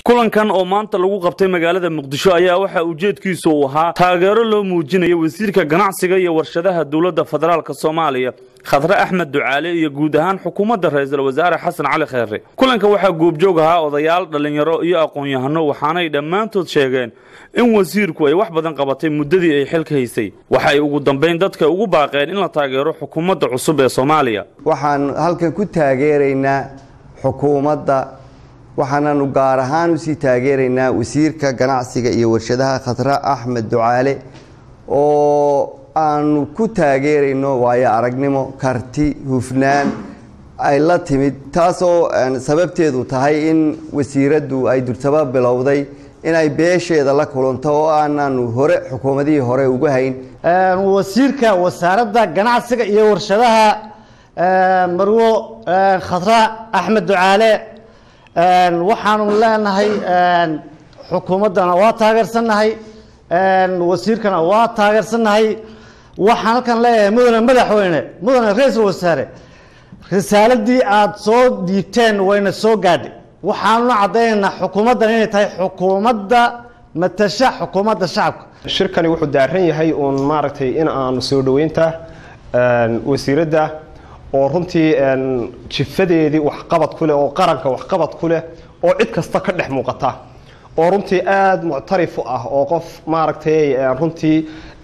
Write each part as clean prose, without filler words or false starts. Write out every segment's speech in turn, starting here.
kulankan oo maanta lagu qabtay magaalada Muqdisho ayaa waxa ujeedkiisu uu ahaa taageero loo muujinayo wasiirka ganacsiga iyo warshadaha dawladda federaalka Soomaaliya Khadra Axmed Ducaale iyo guud ahaan xukuumadda ra'iisul wasaare Xasan Cali Khayre. Kulanka waxa goobjoog ahaa odayaal dhalinyaro iyo aqoon-yahano waxaanay dhamaantood sheegeen in wasiirku ay wax badan qabatay muddadii ay xilka haysay. Waxa ay ugu dambeyn dadka ugu baaqeen in la taageero xukuumadda cusub ee Soomaaliya. Waxaan halkan ku taageeraynaa xukuumadda waxaanu gaar ahaan u sii taageeraynaa wasiirka ganacsiga iyo warshadaha Khadra Axmed Ducaale oo aanu ku taageerayno waayo aragnimo karti hufnaan ay la timid taasoo sababteedu tahay in wasiiradu ay durtaba bilowday inay beesheeda la kulanto oo aanaanu hore xukuumadii hore ugu hayn wasiirka wasaaradda ganacsiga iyo warshadaha marwo Khadra Axmed Ducaale waxaanu leenahay xukuumaddana waa taageersanahay wasiirkana waa taageersanahay waxaan halkan leeyahay madaxweyne ra'iisul wasaare risaaladii aad soo dhiibteen wayna soo gaadhay waxaanu cadeynaynaa xukuumaddan inay tahay xukuumadda matasha xukuumadda shacabka. shirkani wuxuu daaran yahay uun maaragtay in aanu soo dhaweynta wasiiradda oo runtii jifadeedii waxqabad ku leh oo qaranka waxqabad ku leh oo cid kasta ka dhex muuqata oo runtii aad muctarif ah oo qof maaragtay runtii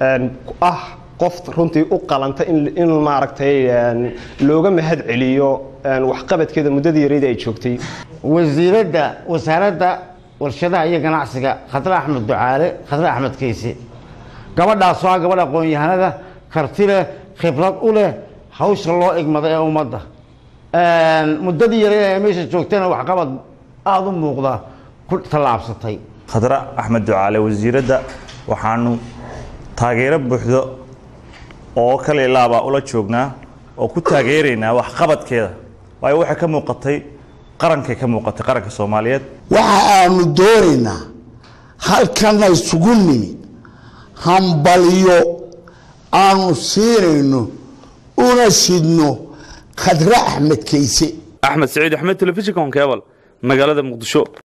qof runtii u qalanta in maaragtay looga mahad celiyo waxqabadkeeda muddadii yareed ay joogtay. wasiiradda wasaaradda warshadaha iyo ganacsiga Khadra Axmed Ducaale Khadra Axmed Kayse gabadhaas waa gabadh aqoon-yahanada karti leh khibrad u leh hawsha loo igmaday ee ummadda muddadii yareed ee meesha joogtayna waxqabad aad u muuqda ku tallaabsatay. Khadra Axmed Ducaale wasiiradda waxaanu taageero buuxdo oo kale laaba ula joognaa oo ku taageeraynaa waxqabadkeeda waayo waxa ka muuqatay qaranka Soomaaliyeed. waxa aanu doonaynaa halkan isugu nimid hambaliyo aanu siinayno una sidno Khadra Axmed Kayse. Axmed Saciid Axmed telefishinka Cable magaalada Muqdisho.